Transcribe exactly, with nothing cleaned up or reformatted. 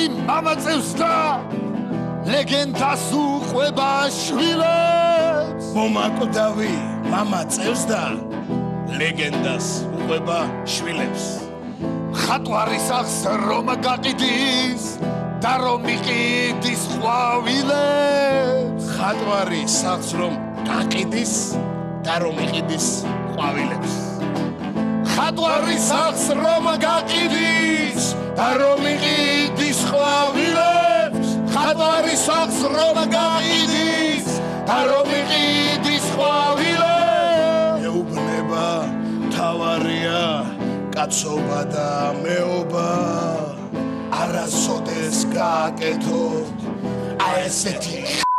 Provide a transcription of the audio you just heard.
ხატვარი მამაწევს და ლეგენდას უყვება შვილებს მომაკვდავი მამაწევს და ლეგენდას უყვება შვილებს ხატვარი სახს რომ გაყიდის და რომ იყიდის ყვავილებს ხატვარი სახს რომ გაყიდის და რომ იყიდის ყვავილებს ხატვარი სახს რომ გაყიდის და რომ იყიდის ყვავილებს ხატვარი სახს რომ გაყიდის და რომ იყიდის ყვავილებს ეუბნება თავარია კაცობა და მეობა არასოდეს გააკეთოთ აი ესეთი